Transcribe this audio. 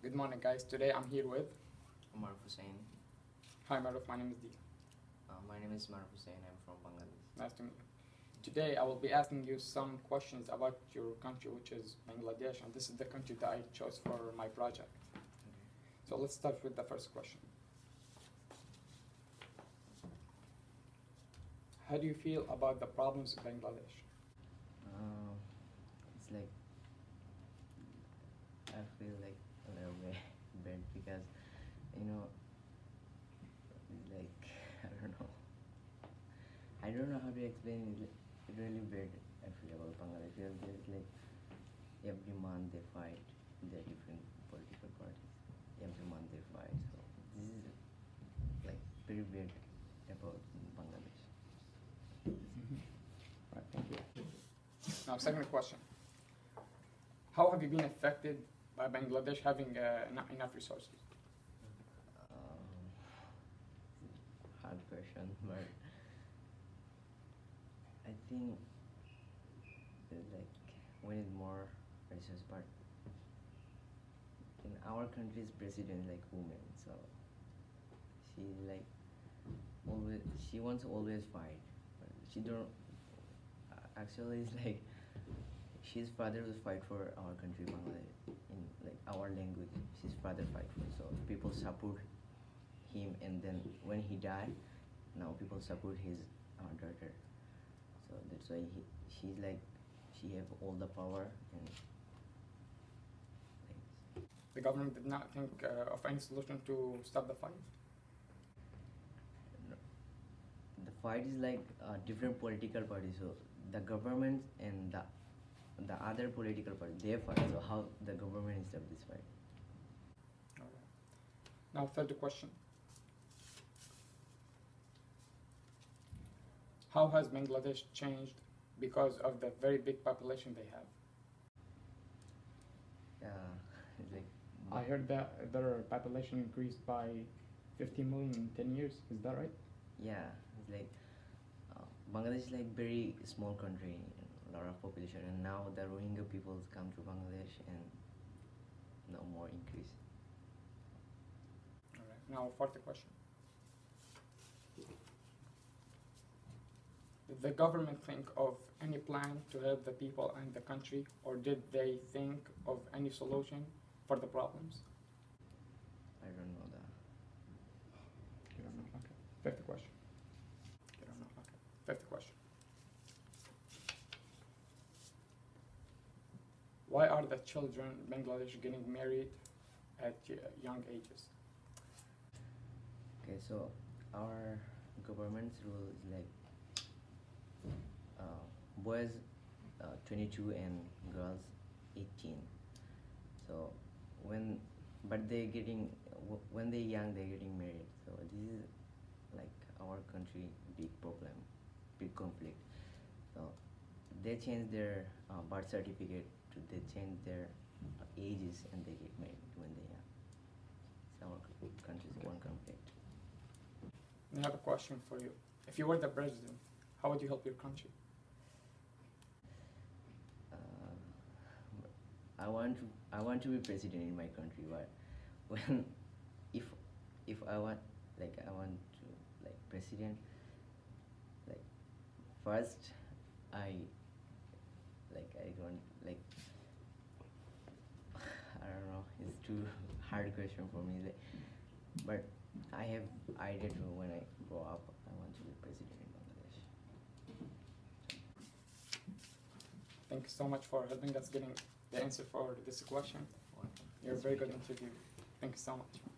Good morning, guys. Today I'm here with. Maruf Hussain. Hi, Maruf. My name is Dee. My name is Maruf Hussain. I'm from Bangladesh. Nice to meet you. Today I will be asking you some questions about your country, which is Bangladesh, and this is the country that I chose for my project. Okay. So let's start with the first question. How do you feel about the problems in Bangladesh? It's like I feel like a little bit bad because like I don't know how to explain it. It's really bad. I feel about Bangladesh. There's like every month they fight. There are different political parties. Every month they fight. So this is like very bad about Bangladesh. Right, thank you. Now, second question. How have you been affected by Bangladesh having not enough resources? Hard question, but I think like we need more resources. But in our country's president like woman, so she like always she wants to always fight, but she don't. Actually, it's like his father will fight for our country, Bangladesh, in like our language. His father fight for, so people support him, and then when he died, now people support his daughter. So that's why she's like she have all the power and like. The government did not think of any solution to stop the fight? The fight is like different political parties. So the government and the other political party they fight. So how the government stop this fight? All right. Now, third question. How has Bangladesh changed because of the very big population they have? It's like I heard that their population increased by 50 million in 10 years. Is that right? yeah, it's like Bangladesh is like very small country, and a lot of population, and now the Rohingya peoples come to Bangladesh and no more increase. All right. Now, fourth question. Did the government think of any plan to help the people and the country, or did they think of any solution for the problems? I don't know that. You don't know. Okay. Fifth question. You don't know. Okay. Fifth question. Why are the children in Bangladesh getting married at young ages? Okay, so our government's rule is like boys 22 and girls 18. So but they getting when they're young they're getting married. So this is like our country big problem, big conflict. So they change their birth certificate to they change their ages and they get married when they're young. So our country's one conflict. I have a question for you. If you were the president, how would you help your country? I want to be president in my country, but when if I want to like president, like first I don't like I don't know, it's too hard question for me, like, but I have idea to when I grow up I want to be president in Bangladesh. Thank you so much for helping us getting the answer for this question. You're a very good interview. Thank you so much.